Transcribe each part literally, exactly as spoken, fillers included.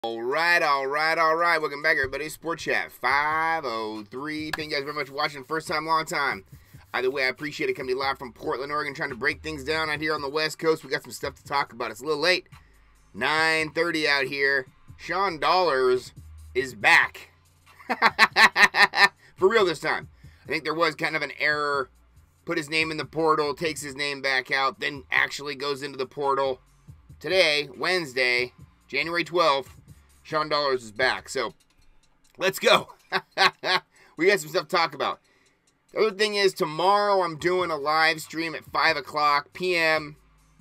All right, all right, all right. Welcome back, everybody. Sports Chat five oh three. Thank you guys very much for watching. First time, long time. Either way, I appreciate it. Coming live from Portland, Oregon, trying to break things down out here on the West Coast. We got some stuff to talk about. It's a little late. nine thirty out here. Sean Dollars is back. For real this time. I think there was kind of an error. Put his name in the portal, takes his name back out, then actually goes into the portal. Today, Wednesday, January twelfth, Sean Dollars is back. So, let's go. We got some stuff to talk about. The other thing is, tomorrow I'm doing a live stream at five o'clock p m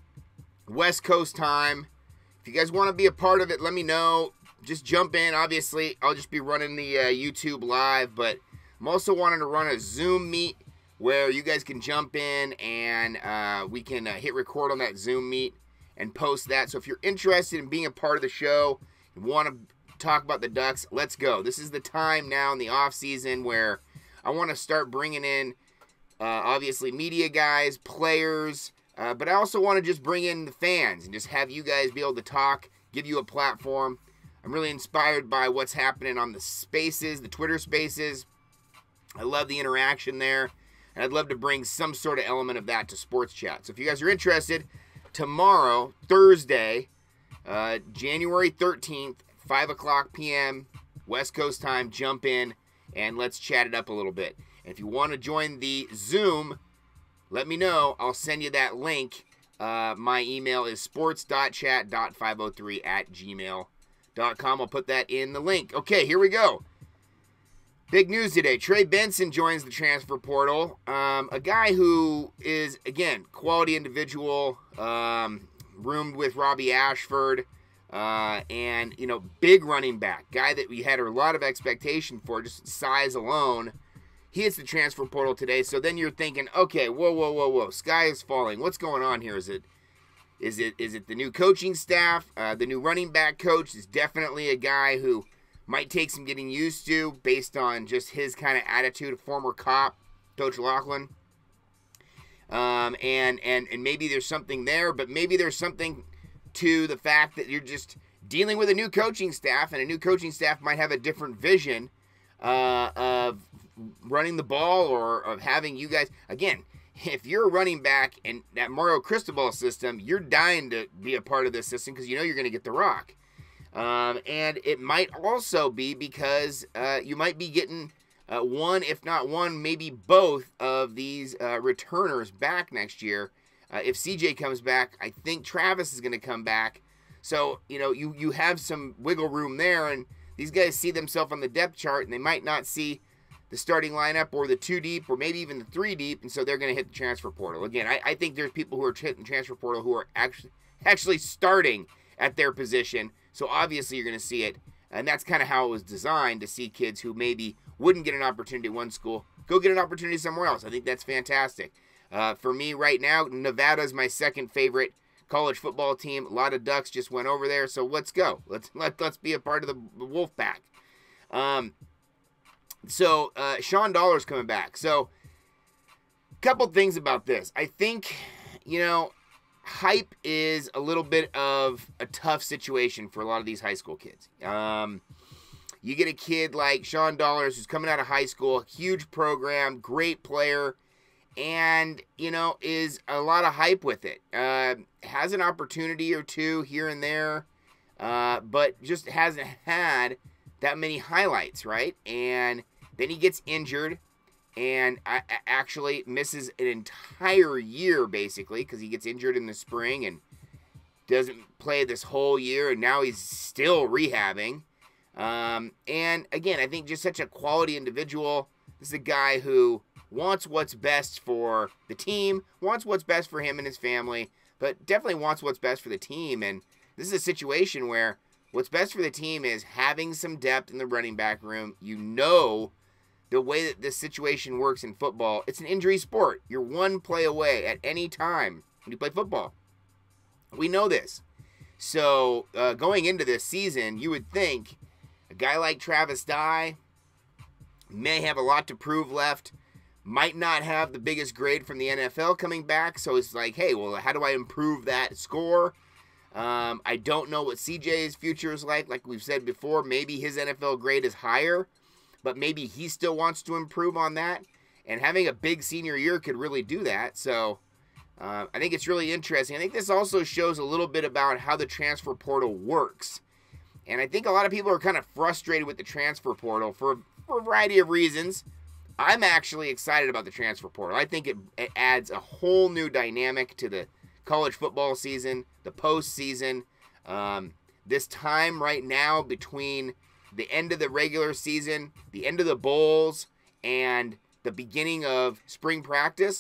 West Coast time. If you guys want to be a part of it, let me know. Just jump in. Obviously, I'll just be running the uh, YouTube live, but I'm also wanting to run a Zoom meet where you guys can jump in and uh, we can uh, hit record on that Zoom meet and post that. So if you're interested in being a part of the show, you want to talk about the Ducks, let's go. This is the time now in the off season where I want to start bringing in, uh, obviously, media guys, players, uh, but I also want to just bring in the fans and just have you guys be able to talk, give you a platform. I'm really inspired by what's happening on the spaces, the Twitter spaces. I love the interaction there. And I'd love to bring some sort of element of that to Sports Chat. So if you guys are interested, tomorrow, Thursday, uh, January thirteenth, five o'clock p m West Coast time, jump in and let's chat it up a little bit. And if you want to join the Zoom, let me know. I'll send you that link. Uh, my email is sports dot chat dot five oh three at gmail dot com. I'll put that in the link. Okay, here we go. Big news today. Trey Benson joins the transfer portal. Um, a guy who is, again, quality individual, um, roomed with Robbie Ashford, uh, and, you know, big running back. Guy that we had a lot of expectation for, just size alone. He hits the transfer portal today, so then you're thinking, okay, whoa, whoa, whoa, whoa, sky is falling. What's going on here? Is it, is it, is it the new coaching staff? Uh, the new running back coach is definitely a guy who might take some getting used to based on just his kind of attitude, a former cop, Coach Laughlin. Um, and, and, and maybe there's something there, but maybe there's something to the fact that you're just dealing with a new coaching staff, and a new coaching staff might have a different vision uh, of running the ball or of having you guys. Again, if you're a running back in that Mario Cristobal system, you're dying to be a part of this system because you know you're going to get the rock. Um, and it might also be because uh, you might be getting uh, one, if not one, maybe both of these uh, returners back next year. Uh, if C J comes back, I think Travis is going to come back. So, you know, you, you have some wiggle room there, and these guys see themselves on the depth chart, and they might not see the starting lineup or the two deep or maybe even the three deep, and so they're going to hit the transfer portal. Again, I, I think there's people who are hitting the transfer portal who are actually actually starting at their position. So obviously you're going to see it, and that's kind of how it was designed, to see kids who maybe wouldn't get an opportunity at one school go get an opportunity somewhere else. I think that's fantastic. Uh, for me right now, Nevada is my second favorite college football team. A lot of Ducks just went over there, so let's go. Let's let, let's be a part of the, the Wolf Pack. Um, so uh, Sean Dollars coming back. So a couple things about this. I think, you know, hype is a little bit of a tough situation for a lot of these high school kids. Um, you get a kid like Sean Dollars who's coming out of high school, huge program, great player, and, you know, is a lot of hype with it. Uh, has an opportunity or two here and there, uh, but just hasn't had that many highlights, right? And then he gets injured and I actually misses an entire year, basically, because he gets injured in the spring and doesn't play this whole year, and now he's still rehabbing. Um, and, again, I think just such a quality individual. This is a guy who wants what's best for the team, wants what's best for him and his family, but definitely wants what's best for the team. And this is a situation where what's best for the team is having some depth in the running back room. You know the way that this situation works in football, it's an injury sport. You're one play away at any time when you play football. We know this. So uh, going into this season, you would think a guy like Travis Dye may have a lot to prove left, might not have the biggest grade from the N F L coming back, so it's like, hey, well, how do I improve that score? Um, I don't know what C J's future is like. Like we've said before, maybe his N F L grade is higher, but maybe he still wants to improve on that. And having a big senior year could really do that. So uh, I think it's really interesting. I think this also shows a little bit about how the transfer portal works. And I think a lot of people are kind of frustrated with the transfer portal for, for a variety of reasons. I'm actually excited about the transfer portal. I think it, it adds a whole new dynamic to the college football season, the postseason. Um, this time right now between the end of the regular season, the end of the bowls, and the beginning of spring practice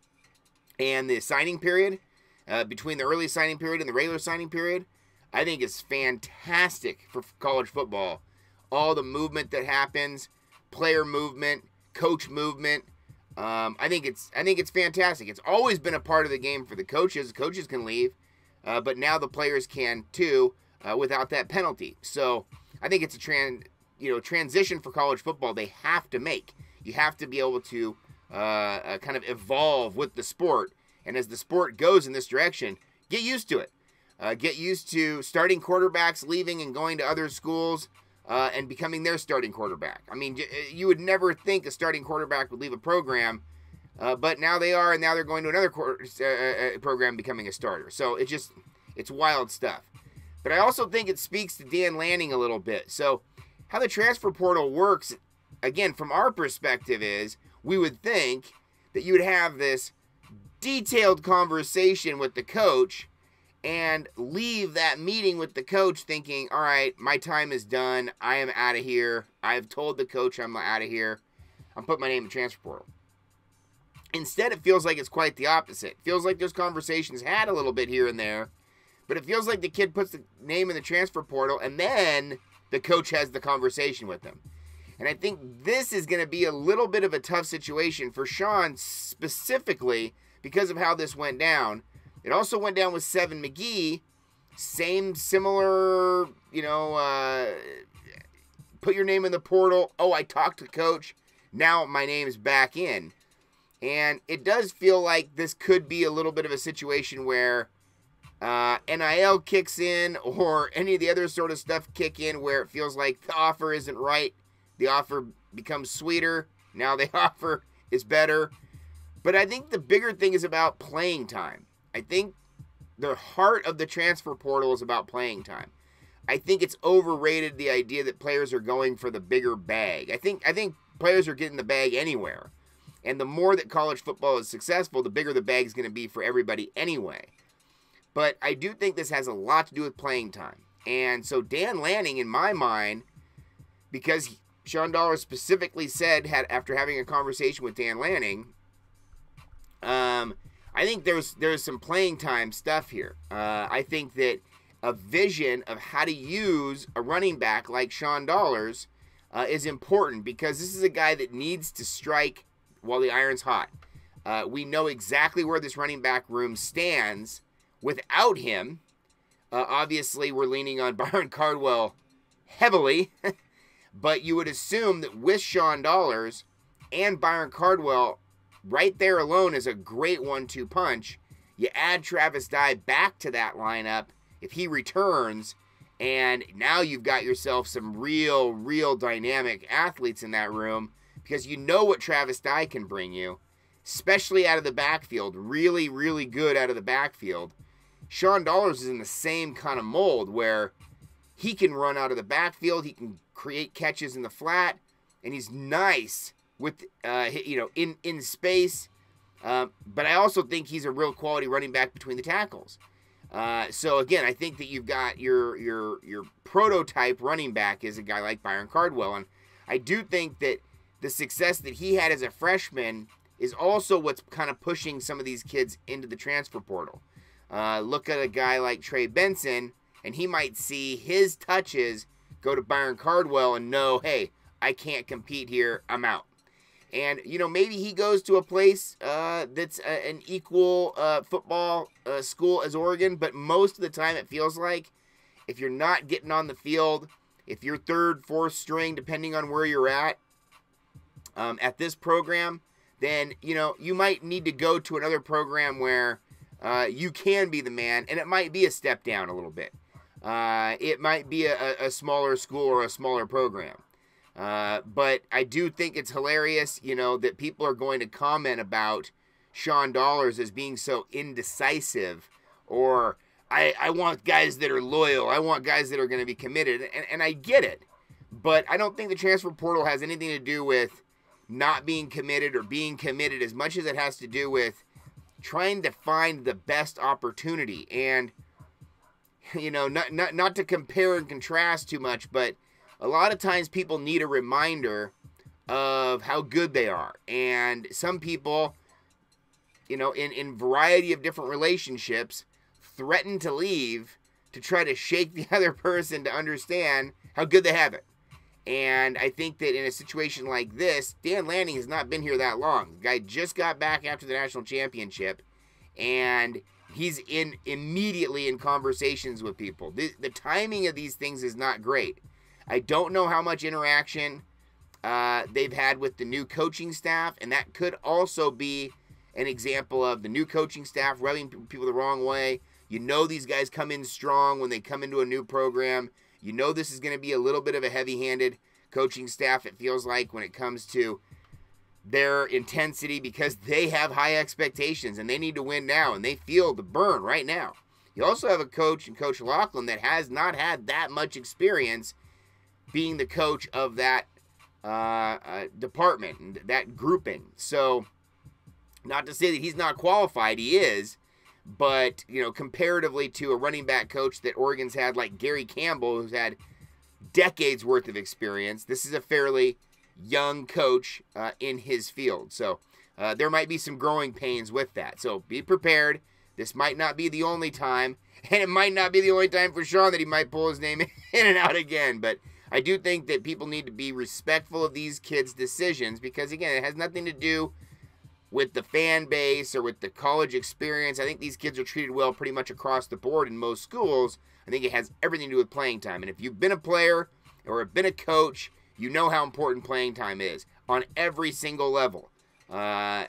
and the signing period, uh, between the early signing period and the regular signing period, I think is fantastic for college football. All the movement that happens, player movement, coach movement. Um, I think it's I think it's fantastic. It's always been a part of the game for the coaches. The coaches can leave, uh, but now the players can too, uh, without that penalty. So I think it's a tran you know transition for college football they have to make. You have to be able to uh, uh, kind of evolve with the sport, and as the sport goes in this direction, get used to it. Uh, get used to starting quarterbacks leaving and going to other schools uh, and becoming their starting quarterback. I mean, you would never think a starting quarterback would leave a program, uh, but now they are, and now they're going to another quarter, uh, program becoming a starter. So it just, it's wild stuff. But I also think it speaks to Dan Lanning a little bit. So how the transfer portal works, again, from our perspective is, we would think that you would have this detailed conversation with the coach and leave that meeting with the coach thinking, all right, my time is done. I am out of here. I've told the coach I'm out of here. I'm putting my name in the transfer portal. Instead, it feels like it's quite the opposite. It feels like there's conversations had a little bit here and there, but it feels like the kid puts the name in the transfer portal and then the coach has the conversation with them. And I think this is going to be a little bit of a tough situation for Sean specifically because of how this went down. It also went down with Seven McGee. Same, similar, you know, uh, put your name in the portal. Oh, I talked to coach. Now my name's back in. And it does feel like this could be a little bit of a situation where uh, N I L kicks in or any of the other sort of stuff kick in where it feels like the offer isn't right. The offer becomes sweeter. Now the offer is better. But I think the bigger thing is about playing time. I think the heart of the transfer portal is about playing time. I think it's overrated, the idea that players are going for the bigger bag. I think I think players are getting the bag anywhere. And the more that college football is successful, the bigger the bag is going to be for everybody anyway. But I do think this has a lot to do with playing time. And so Dan Lanning, in my mind, because Sean Dollar specifically said, had after having a conversation with Dan Lanning, um... I think there's there's some playing time stuff here. Uh, I think that a vision of how to use a running back like Sean Dollars uh, is important because this is a guy that needs to strike while the iron's hot. Uh, we know exactly where this running back room stands without him. Uh, obviously, we're leaning on Byron Cardwell heavily, but you would assume that with Sean Dollars and Byron Cardwell, right there alone is a great one two punch. You add Travis Dye back to that lineup if he returns, and now you've got yourself some real, real dynamic athletes in that room because you know what Travis Dye can bring you, especially out of the backfield. Really, really good out of the backfield. Sean Dollars is in the same kind of mold where he can run out of the backfield, he can create catches in the flat, and he's nice with, uh, you know, in, in space. Um, but I also think he's a real quality running back between the tackles. Uh, so, again, I think that you've got your, your, your prototype running back is a guy like Byron Cardwell. And I do think that the success that he had as a freshman is also what's kind of pushing some of these kids into the transfer portal. Uh, look at a guy like Trey Benson, and he might see his touches go to Byron Cardwell and know, hey, I can't compete here, I'm out. And, you know, maybe he goes to a place uh, that's a, an equal uh, football uh, school as Oregon, but most of the time it feels like if you're not getting on the field, if you're third, fourth string, depending on where you're at, um, at this program, then, you know, you might need to go to another program where uh, you can be the man, and it might be a step down a little bit. Uh, it might be a, a smaller school or a smaller program. Uh, but I do think it's hilarious, you know, that people are going to comment about Sean Dollars as being so indecisive, or I, I want guys that are loyal. I want guys that are going to be committed. And, and I get it. But I don't think the transfer portal has anything to do with not being committed or being committed as much as it has to do with trying to find the best opportunity. And, you know, not, not, not to compare and contrast too much, but a lot of times people need a reminder of how good they are. And some people, you know, in, in variety of different relationships, threaten to leave to try to shake the other person to understand how good they have it. And I think that in a situation like this, Dan Lanning has not been here that long. The guy just got back after the national championship, and he's in immediately in conversations with people. The, the timing of these things is not great. I don't know how much interaction uh, they've had with the new coaching staff, and that could also be an example of the new coaching staff rubbing people the wrong way. You know these guys come in strong when they come into a new program. You know this is going to be a little bit of a heavy-handed coaching staff, it feels like, when it comes to their intensity, because they have high expectations, and they need to win now, and they feel the burn right now. You also have a coach in Coach Laughlin that has not had that much experience being the coach of that uh, uh, department, that grouping. So, not to say that he's not qualified, he is, but, you know, comparatively to a running back coach that Oregon's had, like Gary Campbell, who's had decades worth of experience, this is a fairly young coach uh, in his field. So, uh, there might be some growing pains with that. So, be prepared. This might not be the only time, and it might not be the only time for Sean that he might pull his name in and out again, but I do think that people need to be respectful of these kids' decisions because, again, it has nothing to do with the fan base or with the college experience. I think these kids are treated well pretty much across the board in most schools. I think it has everything to do with playing time. And if you've been a player or have been a coach, you know how important playing time is on every single level. Uh,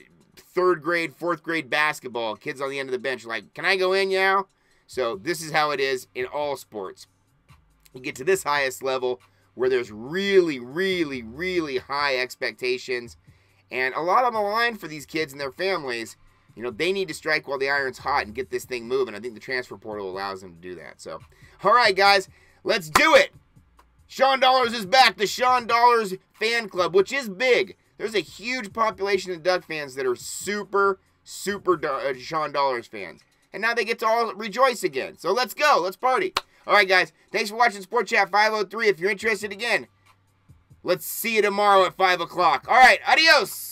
third grade, fourth grade basketball, kids on the end of the bench are like, can I go in now? So this is how it is in all sports. You get to this highest level where there's really, really, really high expectations. And a lot on the line for these kids and their families. You know, they need to strike while the iron's hot and get this thing moving. I think the transfer portal allows them to do that. So, all right, guys, let's do it. Sean Dollars is back. The Sean Dollars fan club, which is big. There's a huge population of Duck fans that are super, super uh, Sean Dollars fans. And now they get to all rejoice again. So let's go. Let's party. All right, guys. Thanks for watching Sport Chat five oh three. If you're interested again, let's see you tomorrow at five o'clock. All right. Adios.